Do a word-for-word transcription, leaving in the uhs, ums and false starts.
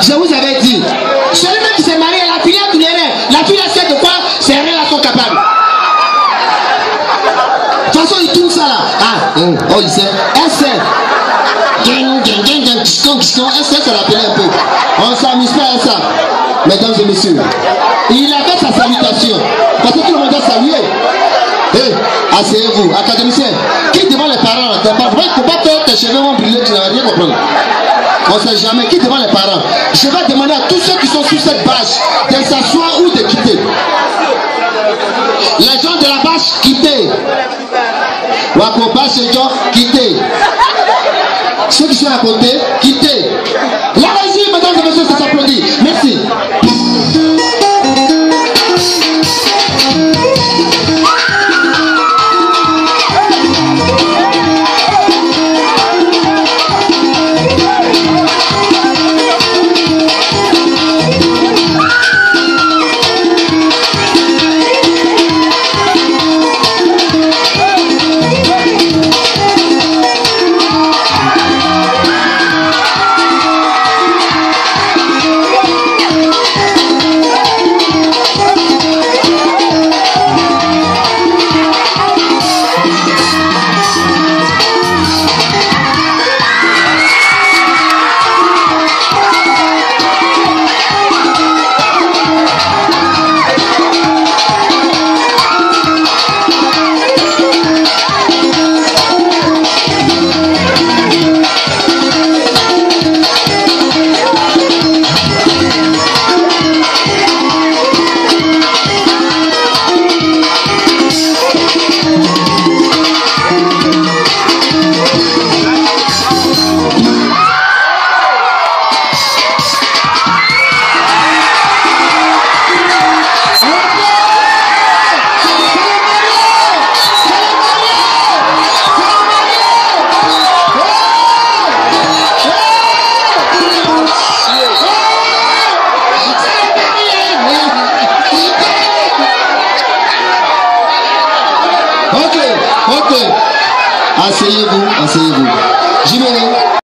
Je vous avais dit, celui qui s'est marié, la fille a tout les rêves. La fille a sait de quoi ses rêves sont capables. De toute façon, il tourne ça là. Ah, oh, il sait. Elle sait. Elle sait se rappeler un peu. On s'amuse pas à ça. Mesdames et messieurs, il a fait sa salutation. Parce que tout le monde a salué. Hé, hey, asseyez-vous, académicien. Qui devant les parents? Il ne faut pas que tes cheveux vont brûler, tu n'as rien compris. On ne sait jamais. Qui devant les parents? Je vais demander à tous ceux qui sont sur cette bâche de s'asseoir ou de quitter. Les gens de la bâche, quittez. Wakoba, ces gens, quittez. Ceux qui sont à côté, quittez. La régie, mesdames et messieurs, ça s'applaudit. Merci. Ok, ok. Asseyez-vous, asseyez-vous. J'y vais.